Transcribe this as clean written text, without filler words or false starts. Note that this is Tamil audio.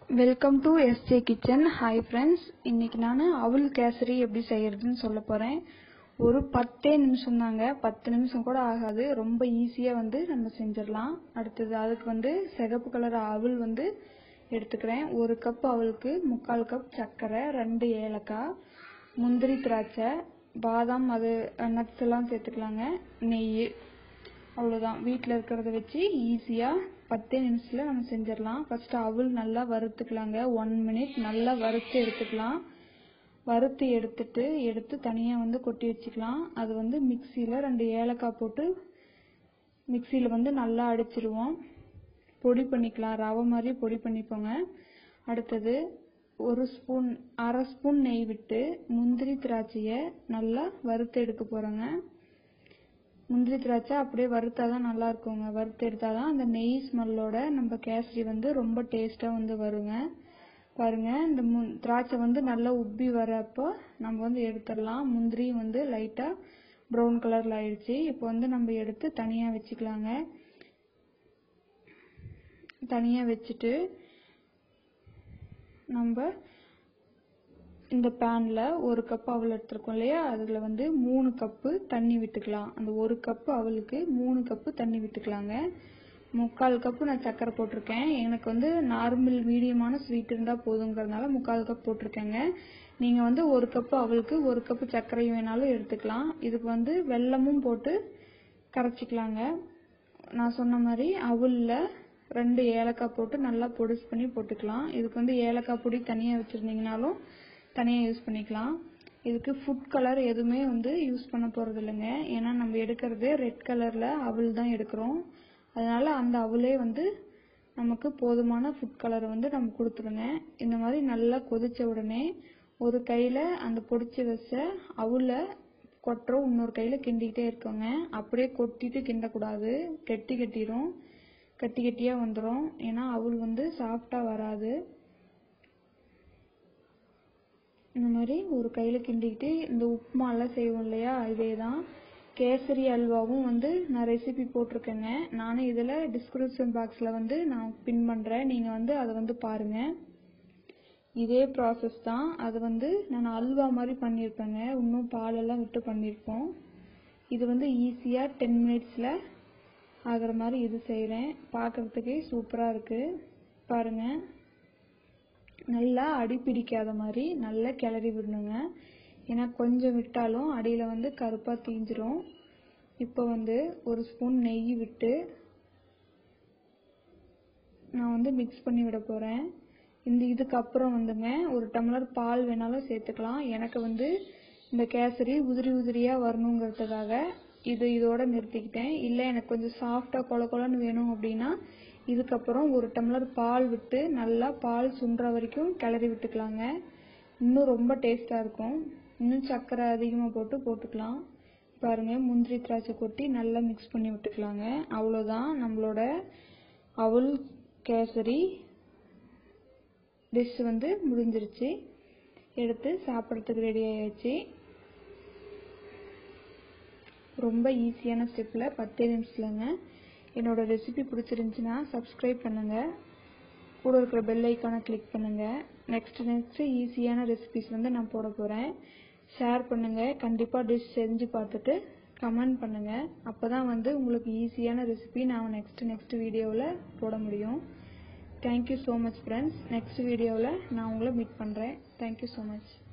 Welcome to SJ kitchen. Hi friends, இன்னைக்கு நான் அவல் கேசரி எப்படி செய்யறதுன்னு சொல்ல போகிறேன். ஒரு 10 நிமிஷம் தாங்க, 10 நிமிஷம் கூட ஆகாது. ரொம்ப ஈஸியாக நம்ம செஞ்சிடலாம். அடுத்தது அதுக்கு சிகப்பு கலர் அவல் எடுத்துக்கிறேன். 1 கப் அவலுக்கு 3/4 கப் சர்க்கரை, 2 ஏலக்காய், முந்திரி, திராட்சை, பாதாம், அது நட்ஸ் எல்லாம் சேர்த்துக்கலாங்க. நெய், அவ்வளோதான். வீட்டில் இருக்கிறத வச்சு ஈஸியாக 10 நிமிஷத்தில் நம்ம செஞ்சிடலாம். ஃபஸ்ட்டு அவல் நல்லா வறுத்துக்கலாங்க. 1 மினிட் நல்லா வறுத்து எடுத்துக்கலாம். வறுத்து எடுத்து தனியாக கொட்டி வச்சுக்கலாம். அது மிக்சியில் 2 ஏலக்காய் போட்டு மிக்சியில் நல்லா அடிச்சிடுவோம். பொடி பண்ணிக்கலாம், ரவை மாதிரி பொடி பண்ணிப்போங்க. அடுத்தது 1 ஸ்பூன் நெய் விட்டு முந்திரி திராட்சையை நல்லா வறுத்து எடுக்க போகிறோங்க. முந்திரி திராட்சை அப்படியே வறுத்தாதான் நல்லா இருக்குங்க. வறுத்து எடுத்தாதான் அந்த நெய் ஸ்மெல்லோட நம்ம கேசரி ரொம்ப டேஸ்ட்டாக வருங்க. பாருங்க, இந்த திராட்சை நல்லா உப்பி வரப்போ நம்ம எடுத்துடலாம். முந்திரியும் லைட்டாக ப்ரௌன் கலரில் ஆயிடுச்சு. இப்போ நம்ம எடுத்து தனியாக வச்சுக்கலாங்க. தனியாக வச்சுட்டு நம்ம இந்த பேனில் 1 கப் அவல் எடுத்துருக்கோம் இல்லையா, அதில் 3 கப்பு தண்ணி விட்டுக்கலாம். அந்த 1 கப்பு அவலுக்கு 3 கப்பு தண்ணி விட்டுக்கலாங்க. 3/4 கப்பு நான் சர்க்கரை போட்டிருக்கேன். எனக்கு நார்மல் மீடியமான ஸ்வீட் இருந்தால் போதுங்கிறதுனால 3/4 கப் போட்டிருக்கேங்க. நீங்கள் 1 கப்பு அவலுக்கு 1 கப்பு சர்க்கரை வேணாலும் எடுத்துக்கலாம். இதுக்கு வெல்லமும் போட்டு கரைச்சிக்கலாங்க. நான் சொன்ன மாதிரி அவலில் 2 ஏலக்காய் போட்டு நல்லா பொடிசு பண்ணி போட்டுக்கலாம். இதுக்கு ஏலக்காய் பொடி தனியாக வச்சுருந்தீங்கனாலும் தனியாக யூஸ் பண்ணிக்கலாம். இதுக்கு ஃபுட் கலர் எதுவுமே யூஸ் பண்ண போகிறது இல்லைங்க. ஏன்னா நம்ம எடுக்கிறது ரெட் கலரில் அவல் தான் எடுக்கிறோம். அதனால் அந்த அவலே நமக்கு போதுமான ஃபுட் கலரை நம்ம கொடுத்துருங்க. இந்த மாதிரி நல்லா கொதித்த உடனே ஒரு கையில் அந்த பொடிச்சு வச்ச அவலை கொட்டுறோம், இன்னொரு கையில் கிண்டிக்கிட்டே இருக்கோங்க. அப்படியே கொட்டிட்டு கிண்டக்கூடாது, கட்டிடும், கட்டியாக வந்துடும். ஏன்னா அவல் சாஃப்டாக வராது. இந்த மாதிரி ஒரு கையில் கிண்டிக்கிட்டு, இந்த உப்புமாலாம் செய்வோம் இல்லையா, இதே தான். கேசரி அல்வாவும் நான் ரெசிபி போட்டிருக்கேங்க. நானும் இதில் டிஸ்கிரிப்ஷன் பாக்ஸில் நான் பின் பண்ணுறேன். நீங்கள் அதை பாருங்கள். இதே ப்ராசஸ் தான். அது நான் அல்வா மாதிரி பண்ணியிருப்பேங்க. இன்னும் பாலெல்லாம் விட்டு பண்ணியிருப்போம். இது ஈஸியாக 10 மினிட்ஸில் ஆகிற மாதிரி இது செய்கிறேன். பார்க்குறதுக்கே சூப்பராக இருக்குது. பாருங்கள், நல்லா அடி பிடிக்காத மாதிரி நல்லா கிளறி விடணுங்க. ஏன்னா கொஞ்சம் விட்டாலும் அடியில் கருப்பாக தீஞ்சிரும். இப்போ 1 ஸ்பூன் நெய் விட்டு நான் மிக்ஸ் பண்ணி விட போகிறேன். இதுக்கப்புறம் 1 டம்ளர் பால் வேணாலும் சேர்த்துக்கலாம். எனக்கு இந்த கேசரி உதிரியாக வரணுங்கிறதுக்காக இதோட நிறுத்திக்கிட்டேன். இல்லை எனக்கு கொஞ்சம் சாஃப்டாக கொல கொலன்னு வேணும் அப்படின்னா இதுக்கப்புறம் 1 டம்ளர் பால் விட்டு நல்லா பால் சுண்டுற வரைக்கும் கிளறி விட்டுக்கலாங்க. இன்னும் ரொம்ப டேஸ்ட்டாக இருக்கும். இன்னும் சர்க்கரை அதிகமாக போட்டுக்கலாம். பாருங்கள், முந்திரி திராட்சை கொட்டி நல்லா மிக்ஸ் பண்ணி விட்டுக்கலாங்க. அவ்வளோதான், நம்மளோட அவல் கேசரி டிஷ் முடிஞ்சிருச்சு. எடுத்து சாப்பிட்றதுக்கு ரெடி ஆயிடுச்சு. ரொம்ப ஈஸியான ஸ்டெப்பில் 10 நிமிஷத்துலங்க. என்னோட ரெசிபி பிடிச்சிருந்துச்சுன்னா சப்ஸ்கிரைப் பண்ணுங்கள். கூட இருக்கிற பெல் ஐக்கானை கிளிக் பண்ணுங்கள். நெக்ஸ்ட் ஈஸியான ரெசிபிஸ் நான் போட போகிறேன். ஷேர் பண்ணுங்கள். கண்டிப்பாக டிஷ் செஞ்சு பார்த்துட்டு கமெண்ட் பண்ணுங்கள். அப்போ தான் உங்களுக்கு ஈஸியான ரெசிபி நான் நெக்ஸ்ட் வீடியோவில் போட முடியும். Thank you so much friends. Next வீடியோவில் நான் உங்களை மீட் பண்ணுறேன். Thank you so much.